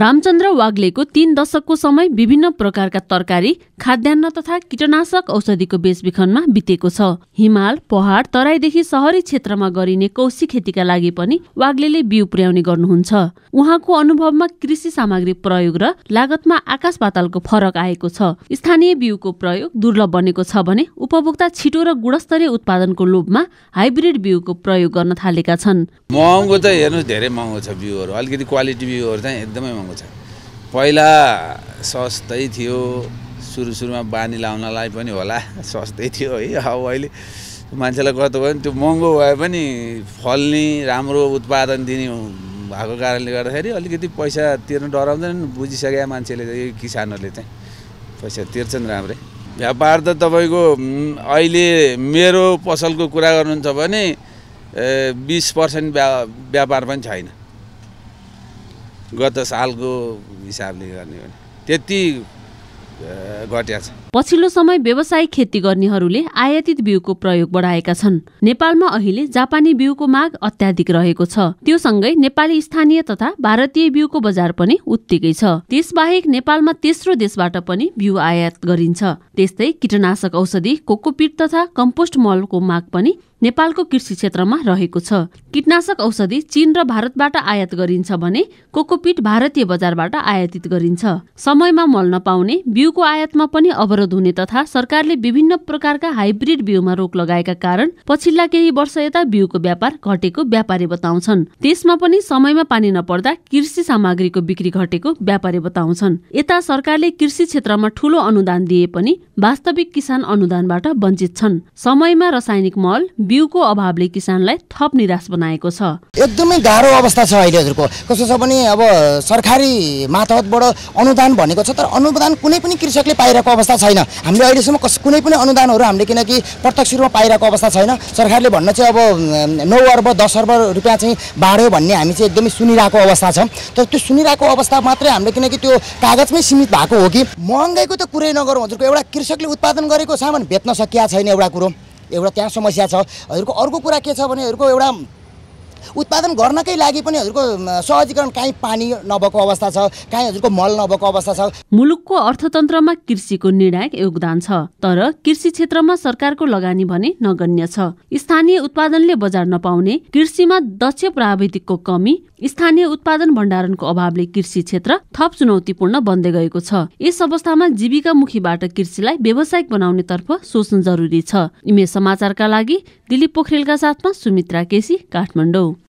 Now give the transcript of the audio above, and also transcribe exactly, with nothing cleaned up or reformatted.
रामचन्द्र वाग्लेको तीन दशकको समय विभिन्न प्रकारका तरकारी, खाद्यान्न तथा कीटनाशक औषधिको बेचबिखनमा बितेको छ। हिमाल, पहाड, तराईदेखि शहरी क्षेत्रमा गरिने कौशी खेतीका लागि पनि वाग्लेले बिउ पुर्याउने गर्नुहुन्छ। उहाँको अनुभवमा कृषि सामग्री प्रयोग र लागतमा आकाश पातालको फरक आएको छ। स्थानीय बिउको प्रयोग दुर्लभ बनेको छ भने उपभोक्ता छिटो र गुणस्तरीय उत्पादनको लोभमा हाइब्रिड बिउको प्रयोग गर्न थालेका छन्। महँगो त हेर्नुस् धेरै महँगो छ बिउहरू, अलिकति क्वालिटी बिउहरू चाहिँ एकदमै महँगो छ। पहिला सस्तै थियो, सुरु सुरुमा बानी लाउनलाई पनि होला सस्तै थियो है। अब अहिले मान्छेलाई कस्तो भयो त्यो महँगो भए पनि फल्ने राम्रो उत्पादन दिने भएको कारणले गर्दाखेरि अलिकति पैसा तिर्न डराउँदैन। बुझिसकेका मान्छेले किसानहरूले चाहिँ पैसा तिर्छन् राम्रै। व्यापार त तपाईँको अहिले मेरो पसलको कुरा गर्नुहुन्छ भने बिस पर्सेन्ट व्यापार पनि छैन गत सालको हिसाबले गर्ने भने, त्यति घट्या छ। पछिल्लो समय व्यावसायिक खेती गर्नेहरूले आयातित बिउको प्रयोग बढाएका छन्। नेपालमा अहिले जापानी बिउको माग अत्याधिक रहेको छ। त्यो सँगै नेपाली स्थानीय तथा भारतीय बिउको बजार पनि उत्तिकै छ। त्यसबाहेक नेपालमा तेस्रो देशबाट पनि बिउ आयात गरिन्छ। त्यस्तै कीटनाशक औषधि, कोकोपिट तथा कम्पोस्ट मलको माग पनि नेपालको कृषि क्षेत्रमा रहेको छ। कीटनाशक औषधि चीन र भारतबाट आयात गरिन्छ भने कोकोपिट भारतीय बजारबाट आयातित गरिन्छ। समयमा मल नपाउने, बिउको आयातमा पनि अवरोध हुने तथा सरकारले विभिन्न प्रकारका हाइब्रिड बिउमा रोक लगाएका कारण पछिल्ला केही वर्ष यता बिउको व्यापार घटेको व्यापारी बताउँछन्। त्यसमा पनि समयमा पानी नपर्दा कृषि सामग्रीको बिक्री घटेको व्यापारी बताउँछन्। यता सरकारले कृषि क्षेत्रमा ठूलो अनुदान दिए पनि वास्तविक किसान अनुदानबाट वञ्चित छन्। समयमा रासायनिक मल, बिउको अभावले किसानलाई थप निराश बनाएको छ। एकदमै गाह्रो अवस्था छ अहिले हजुरको। कस्तो छ भने अब सरकारी मातहतबाट अनुदान भनेको छ, तर अनुदान कुनै पनि कृषकले पाइरहेको अवस्था छैन। हामीले अहिलेसम्म कुनै पनि अनुदानहरू हामीले किनकि प्रत्यक्ष रूपमा पाइरहेको अवस्था छैन। सरकारले भन्न चाहिँ अब नौ अर्ब दस अर्ब रुपियाँ चाहिँ बाँड्यो भन्ने हामी चाहिँ एकदमै सुनिरहेको अवस्था छ। तर त्यो सुनिरहेको अवस्था मात्रै हामीले किनकि त्यो कागजमै सीमित भएको हो कि महँगाईको त कुरै नगरौँ हजुरको। एउटा कृषकले उत्पादन गरेको सामान बेच्न सकिया छैन, एउटा कुरो एउटा त्यहाँ समस्या छ हजुरको। अर्को कुरा के छ भने हजुरको एउटा उत्पादन गर्नकै लागि पनि हजुरको सहजीकरण कहीँ पानी नभएको अवस्था छ, कहीँ हजुरको मल नभएको अवस्था छ। मुलुकको अर्थतन्त्रमा कृषिको निर्णायक योगदान छ, तर कृषि क्षेत्रमा सरकारको लगानी भने नगण्य छ। स्थानीय उत्पादनले बजार नपाउने, कृषिमा दक्ष प्राविधिकको कमी, स्थानीय उत्पादन भण्डारणको अभावले कृषि क्षेत्र थप चुनौतीपूर्ण बन्दै गएको छ। यस अवस्थामा जीविकामुखीबाट कृषिलाई व्यावसायिक बनाउने तर्फ सोच्नु जरुरी छ। इमेज समाचारका लागि दिलीप पोखरेलका साथमा सुमित्रा केसी, काठमाडौँ।